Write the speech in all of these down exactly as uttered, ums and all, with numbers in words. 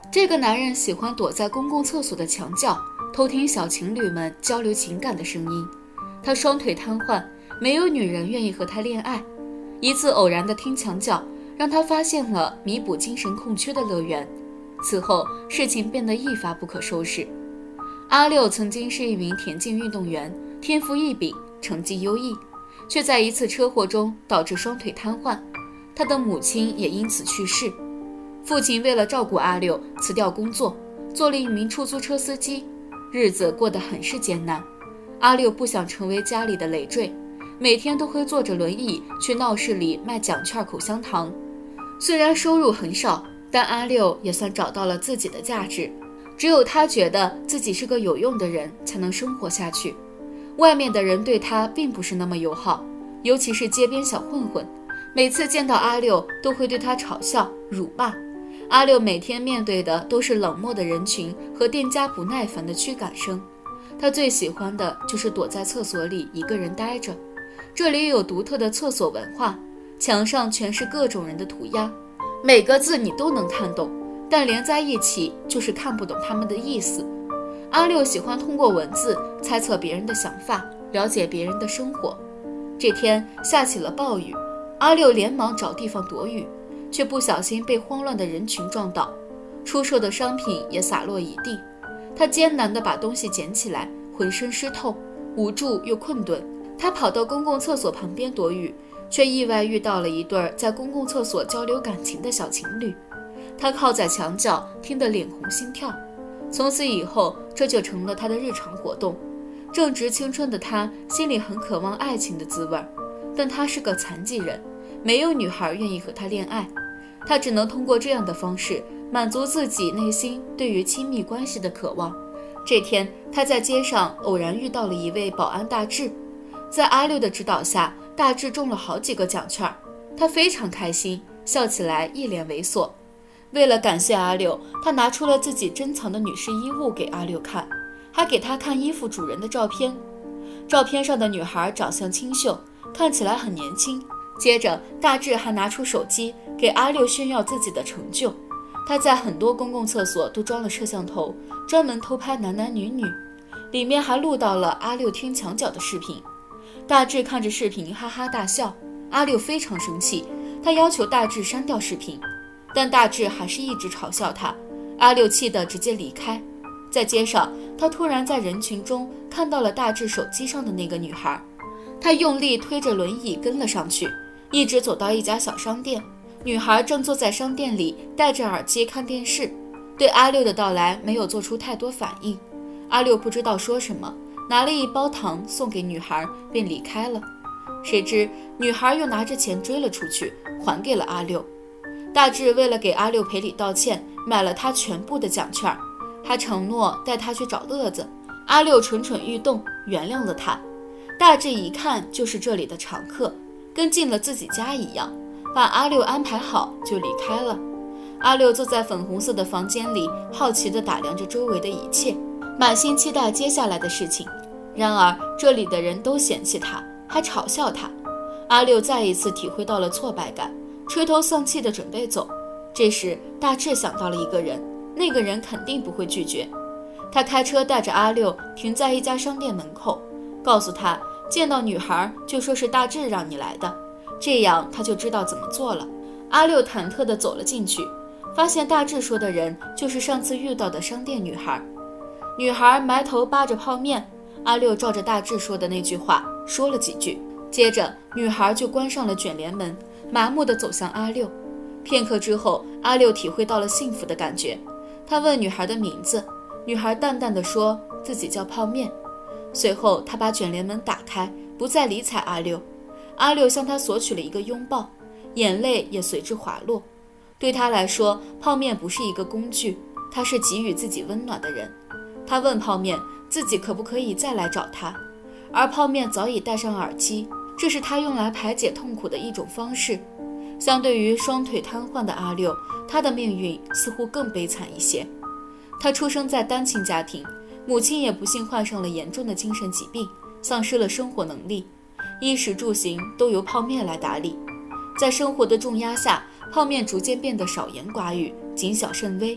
这个男人喜欢躲在公共厕所的墙角，偷听小情侣们交流情感的声音。他双腿瘫痪，没有女人愿意和他恋爱。一次偶然的听墙角，让他发现了弥补精神空缺的乐园。此后，事情变得一发不可收拾。阿六曾经是一名田径运动员，天赋异禀，成绩优异，却在一次车祸中导致双腿瘫痪，他的母亲也因此去世。父亲为了照顾阿六，辞掉工作，做了一名出租车司机，日子过得很是艰难。阿六不想成为家里的累赘，每天都会坐着轮椅去闹市里卖奖券口香糖。虽然收入很少，但阿六也算找到了自己的价值。只有他觉得自己是个有用的人，才能生活下去。外面的人对他并不是那么友好，尤其是街边小混混，每次见到阿六都会对他嘲笑辱骂。阿六每天面对的都是冷漠的人群和店家不耐烦的驱赶声。他最喜欢的就是躲在厕所里一个人待着，这里有独特的厕所文化，墙上全是各种人的涂鸦，每个字你都能看懂，但连在一起就是看不懂他们的意思。阿六喜欢通过文字猜测别人的想法，了解别人的生活。这天下起了暴雨，阿六连忙找地方躲雨，却不小心被慌乱的人群撞倒，出售的商品也洒落一地。他艰难地把东西捡起来，浑身湿透，无助又困顿。他跑到公共厕所旁边躲雨，却意外遇到了一对在公共厕所交流感情的小情侣。他靠在墙角，听得脸红心跳。从此以后，这就成了他的日常活动。正值青春的他，心里很渴望爱情的滋味，但他是个残疾人，没有女孩愿意和他恋爱。他只能通过这样的方式满足自己内心对于亲密关系的渴望。这天，他在街上偶然遇到了一位保安大志，在阿六的指导下，大志中了好几个奖券，他非常开心，笑起来一脸猥琐。为了感谢阿六，他拿出了自己珍藏的女士衣物给阿六看，还给他看衣服主人的照片。照片上的女孩长相清秀，看起来很年轻。接着，大志还拿出手机给阿六炫耀自己的成就。他在很多公共厕所都装了摄像头，专门偷拍男男女女，里面还录到了阿六听墙角的视频。大志看着视频哈哈大笑，阿六非常生气，他要求大志删掉视频，但大志还是一直嘲笑他。阿六气得直接离开。在街上，他突然在人群中看到了大志手机上的那个女孩，他用力推着轮椅跟了上去，一直走到一家小商店。女孩正坐在商店里戴着耳机看电视，对阿六的到来没有做出太多反应。阿六不知道说什么，拿了一包糖送给女孩便离开了。谁知女孩又拿着钱追了出去，还给了阿六。大志为了给阿六赔礼道歉，买了他全部的奖券，还承诺带他去找乐子。阿六蠢蠢欲动，原谅了他。大志一看就是这里的常客，跟进了自己家一样，把阿六安排好就离开了。阿六坐在粉红色的房间里，好奇地打量着周围的一切，满心期待接下来的事情。然而这里的人都嫌弃他，还嘲笑他。阿六再一次体会到了挫败感，垂头丧气地准备走。这时大志想到了一个人，那个人肯定不会拒绝。他开车带着阿六停在一家商店门口，告诉他见到女孩就说是大志让你来的，这样他就知道怎么做了。阿六忐忑地走了进去，发现大志说的人就是上次遇到的商店女孩。女孩埋头扒着泡面，阿六照着大志说的那句话说了几句，接着女孩就关上了卷帘门，麻木地走向阿六。片刻之后，阿六体会到了幸福的感觉。他问女孩的名字，女孩淡淡地说自己叫泡面。随后他把卷帘门打开，不再理睬阿六。阿六向他索取了一个拥抱，眼泪也随之滑落。对他来说，泡面不是一个工具，他是给予自己温暖的人。他问泡面自己可不可以再来找他，而泡面早已戴上耳机，这是他用来排解痛苦的一种方式。相对于双腿瘫痪的阿六，他的命运似乎更悲惨一些。他出生在单亲家庭，母亲也不幸患上了严重的精神疾病，丧失了生活能力，衣食住行都由泡面来打理。在生活的重压下，泡面逐渐变得少言寡语，谨小慎微。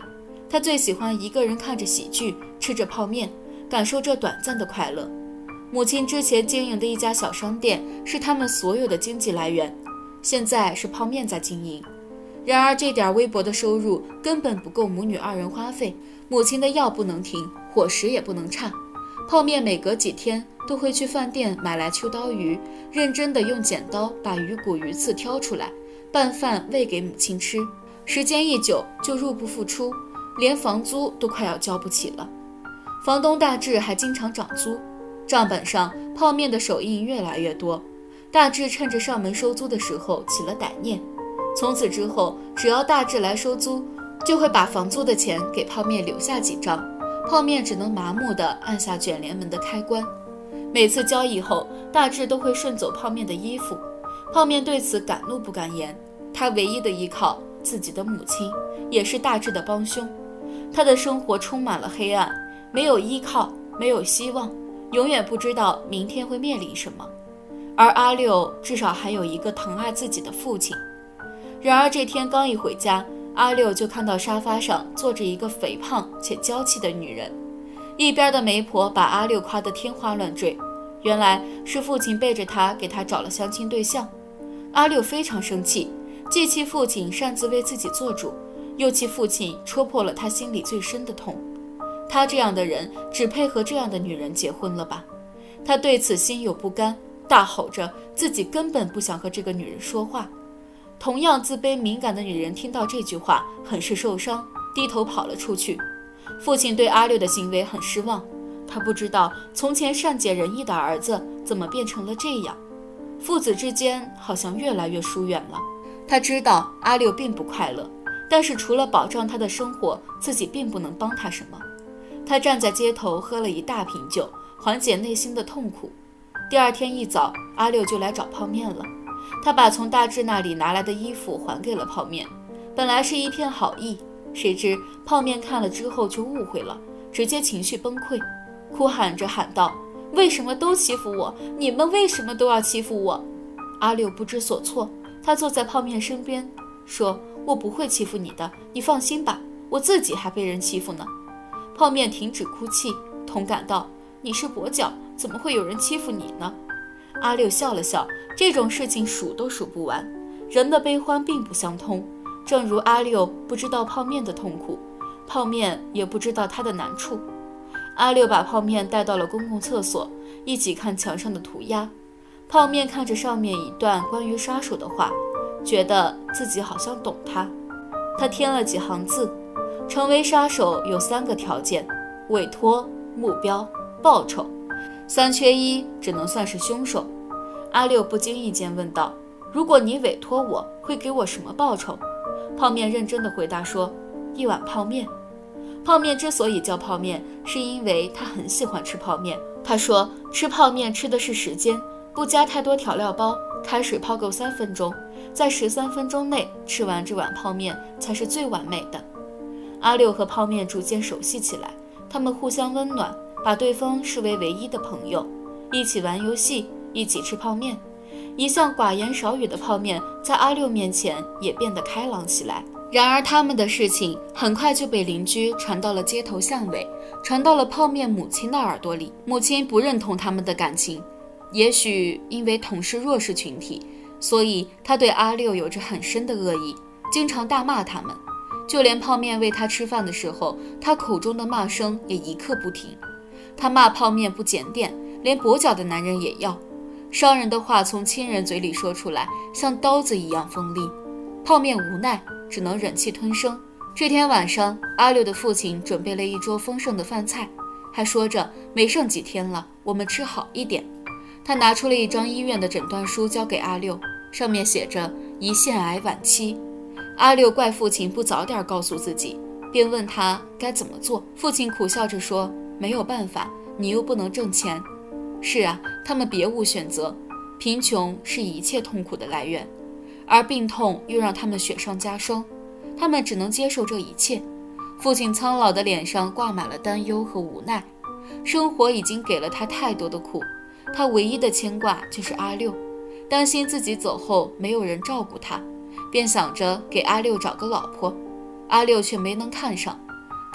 他最喜欢一个人看着喜剧，吃着泡面，感受这短暂的快乐。母亲之前经营的一家小商店是他们所有的经济来源，现在是泡面在经营。然而这点微薄的收入根本不够母女二人花费，母亲的药不能停，伙食也不能差。泡面每隔几天都会去饭店买来秋刀鱼，认真地用剪刀把鱼骨鱼刺挑出来，拌饭喂给母亲吃。时间一久就入不敷出，连房租都快要交不起了。房东大志还经常涨租，账本上泡面的手印越来越多。大志趁着上门收租的时候起了歹念，从此之后只要大志来收租，就会把房租的钱给泡面留下几张，泡面只能麻木地按下卷帘门的开关。每次交易后，大志都会顺走泡面的衣服，泡面对此敢怒不敢言。他唯一的依靠，自己的母亲，也是大志的帮凶。他的生活充满了黑暗，没有依靠，没有希望，永远不知道明天会面临什么。而阿六至少还有一个疼爱自己的父亲。然而这天刚一回家，阿六就看到沙发上坐着一个肥胖且娇气的女人，一边的媒婆把阿六夸得天花乱坠，原来是父亲背着他给他找了相亲对象。阿六非常生气，既气父亲擅自为自己做主，又气父亲戳破了他心里最深的痛。他这样的人只配和这样的女人结婚了吧？他对此心有不甘，大吼着自己根本不想和这个女人说话。同样自卑敏感的女人听到这句话很是受伤，低头跑了出去。父亲对阿六的行为很失望，他不知道从前善解人意的儿子怎么变成了这样，父子之间好像越来越疏远了。他知道阿六并不快乐，但是除了保障他的生活，自己并不能帮他什么。他站在街头喝了一大瓶酒，缓解内心的痛苦。第二天一早，阿六就来找泡面了。他把从大志那里拿来的衣服还给了泡面，本来是一片好意，谁知泡面看了之后就误会了，直接情绪崩溃，哭喊着喊道：为什么都欺负我？你们为什么都要欺负我？阿六不知所措，他坐在泡面身边说：我不会欺负你的，你放心吧，我自己还被人欺负呢。泡面停止哭泣，同感道：你是跛脚，怎么会有人欺负你呢？阿六笑了笑，这种事情数都数不完，人的悲欢并不相通。正如阿六不知道泡面的痛苦，泡面也不知道他的难处。阿六把泡面带到了公共厕所，一起看墙上的涂鸦。泡面看着上面一段关于杀手的话，觉得自己好像懂他。他添了几行字：成为杀手有三个条件，委托、目标、报酬，三缺一只能算是凶手。阿六不经意间问道：如果你委托我，会给我什么报酬？泡面认真地回答说：一碗泡面。泡面之所以叫泡面，是因为他很喜欢吃泡面。他说吃泡面吃的是时间，不加太多调料包，开水泡够三分钟，在十三分钟内吃完这碗泡面才是最完美的。阿六和泡面逐渐熟悉起来，他们互相温暖，把对方视为唯一的朋友，一起玩游戏，一起吃泡面。一向寡言少语的泡面在阿六面前也变得开朗起来。然而他们的事情很快就被邻居传到了街头巷尾，传到了泡面母亲的耳朵里。母亲不认同他们的感情，也许因为同是弱势群体，所以她对阿六有着很深的恶意，经常大骂他们。就连泡面喂他吃饭的时候，他口中的骂声也一刻不停。他骂泡面不检点，连跛脚的男人也要。伤人的话从亲人嘴里说出来，像刀子一样锋利。泡面无奈，只能忍气吞声。这天晚上，阿六的父亲准备了一桌丰盛的饭菜，还说着没剩几天了，我们吃好一点。他拿出了一张医院的诊断书交给阿六，上面写着胰腺癌晚期。阿六怪父亲不早点告诉自己，便问他该怎么做。父亲苦笑着说：没有办法，你又不能挣钱。是啊，他们别无选择，贫穷是一切痛苦的来源，而病痛又让他们雪上加霜，他们只能接受这一切。父亲苍老的脸上挂满了担忧和无奈，生活已经给了他太多的苦，他唯一的牵挂就是阿六，担心自己走后没有人照顾他，便想着给阿六找个老婆。阿六却没能看上，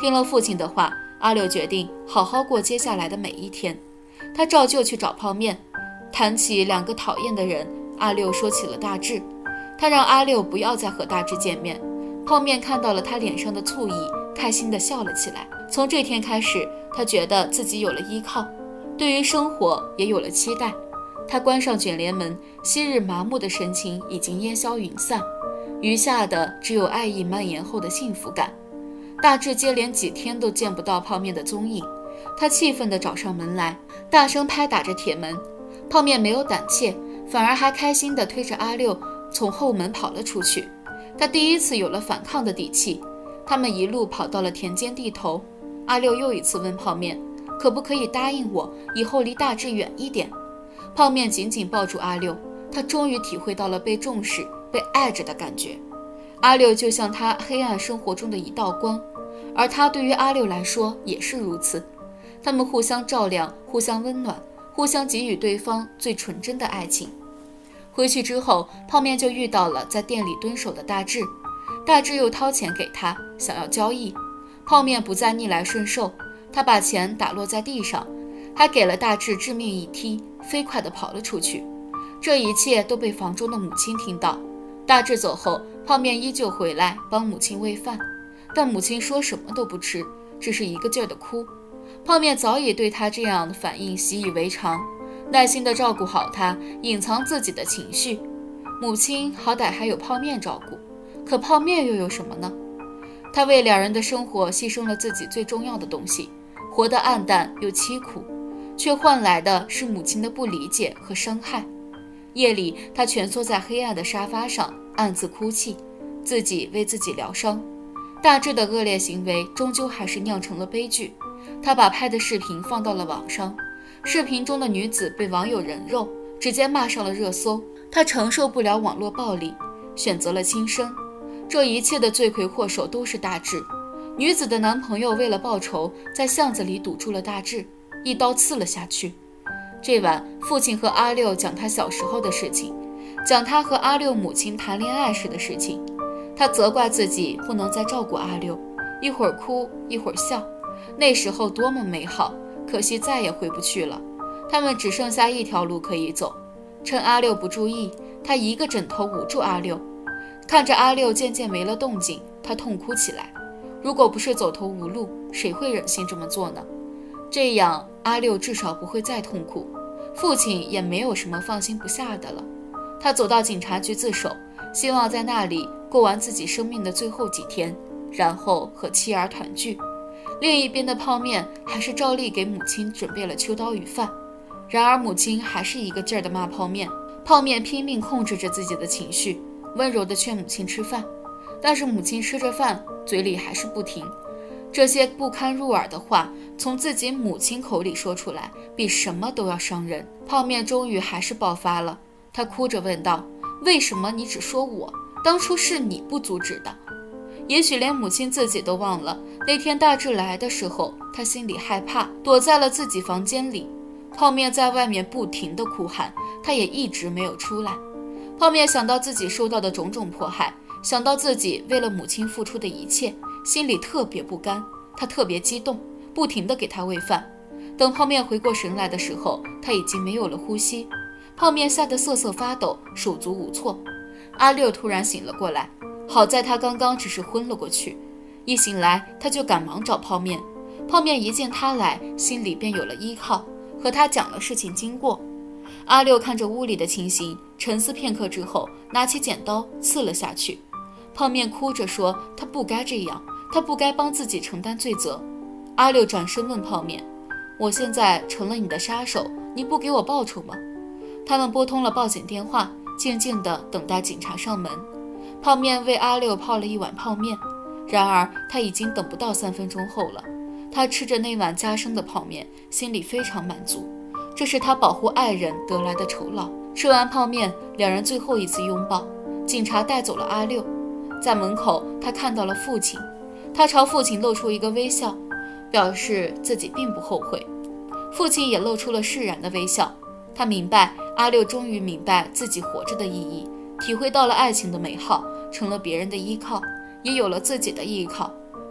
听了父亲的话，阿六决定好好过接下来的每一天。他照旧去找泡面，谈起两个讨厌的人，阿六说起了大志。他让阿六不要再和大志见面。泡面看到了他脸上的醋意，开心地笑了起来。从这天开始，他觉得自己有了依靠，对于生活也有了期待。他关上卷帘门，昔日麻木的神情已经烟消云散，余下的只有爱意蔓延后的幸福感。大志接连几天都见不到泡面的踪影，他气愤地找上门来，大声拍打着铁门。泡面没有胆怯，反而还开心地推着阿六从后门跑了出去。他第一次有了反抗的底气。他们一路跑到了田间地头，阿六又一次问泡面，可不可以答应我以后离大志远一点？泡面紧紧抱住阿六，他终于体会到了被重视、被爱着的感觉。阿六就像他黑暗生活中的一道光，而他对于阿六来说也是如此。他们互相照亮，互相温暖，互相给予对方最纯真的爱情。回去之后，泡面就遇到了在店里蹲守的大志。大志又掏钱给他，想要交易。泡面不再逆来顺受，他把钱打落在地上，还给了大志致命一踢，飞快地跑了出去。这一切都被房中的母亲听到。大志走后，泡面依旧回来帮母亲喂饭，但母亲说什么都不吃，只是一个劲儿地哭。泡面早已对他这样的反应习以为常，耐心地照顾好他，隐藏自己的情绪。母亲好歹还有泡面照顾，可泡面又有什么呢？他为两人的生活牺牲了自己最重要的东西，活得暗淡又凄苦，却换来的是母亲的不理解和伤害。夜里，他蜷缩在黑暗的沙发上，暗自哭泣，自己为自己疗伤。大志的恶劣行为终究还是酿成了悲剧。他把拍的视频放到了网上，视频中的女子被网友人肉，直接骂上了热搜。他承受不了网络暴力，选择了轻生。这一切的罪魁祸首都是大志。女子的男朋友为了报仇，在巷子里堵住了大志，一刀刺了下去。这晚，父亲和阿六讲他小时候的事情，讲他和阿六母亲谈恋爱时的事情。他责怪自己不能再照顾阿六，一会儿哭一会儿笑，那时候多么美好，可惜再也回不去了。他们只剩下一条路可以走。趁阿六不注意，他一个枕头捂住阿六，看着阿六渐渐没了动静，他痛哭起来。如果不是走投无路，谁会忍心这么做呢？这样阿六至少不会再痛苦，父亲也没有什么放心不下的了。他走到警察局自首，希望在那里过完自己生命的最后几天，然后和妻儿团聚。另一边的泡面还是照例给母亲准备了秋刀鱼饭，然而母亲还是一个劲儿地骂泡面。泡面拼命控制着自己的情绪，温柔地劝母亲吃饭，但是母亲吃着饭，嘴里还是不停。这些不堪入耳的话从自己母亲口里说出来，比什么都要伤人。泡面终于还是爆发了，他哭着问道：为什么你只说我？当初是你不阻止的。也许连母亲自己都忘了，那天大志来的时候，他心里害怕，躲在了自己房间里。泡面在外面不停地哭喊，他也一直没有出来。泡面想到自己受到的种种迫害，想到自己为了母亲付出的一切，心里特别不甘，他特别激动，不停地给他喂饭。等泡面回过神来的时候，他已经没有了呼吸。泡面吓得瑟瑟发抖，手足无措。阿六突然醒了过来，好在他刚刚只是昏了过去，一醒来他就赶忙找泡面。泡面一见他来，心里便有了依靠，和他讲了事情经过。阿六看着屋里的情形，沉思片刻之后，拿起剪刀刺了下去。泡面哭着说他不该这样，他不该帮自己承担罪责。阿六转身问泡面：我现在成了你的杀手，你不给我报酬吗？他们拨通了报警电话，静静地等待警察上门。泡面为阿六泡了一碗泡面，然而他已经等不到三分钟后了。他吃着那碗加生的泡面，心里非常满足，这是他保护爱人得来的酬劳。吃完泡面，两人最后一次拥抱。警察带走了阿六，在门口他看到了父亲，他朝父亲露出一个微笑，表示自己并不后悔。父亲也露出了释然的微笑，他明白阿六终于明白自己活着的意义，体会到了爱情的美好，成了别人的依靠，也有了自己的依靠。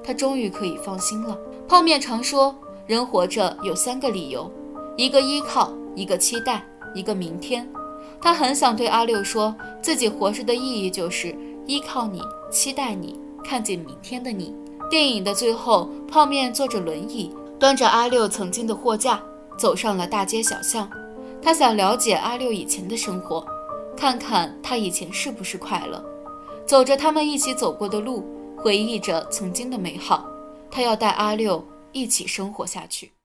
他终于可以放心了。泡面常说，人活着有三个理由，一个依靠，一个期待，一个明天。他很想对阿六说，自己活着的意义就是依靠你，期待你，看见明天的你。电影的最后，泡面坐着轮椅，端着阿六曾经的货架，走上了大街小巷。他想了解阿六以前的生活，看看他以前是不是快乐。走着他们一起走过的路，回忆着曾经的美好。他要带阿六一起生活下去。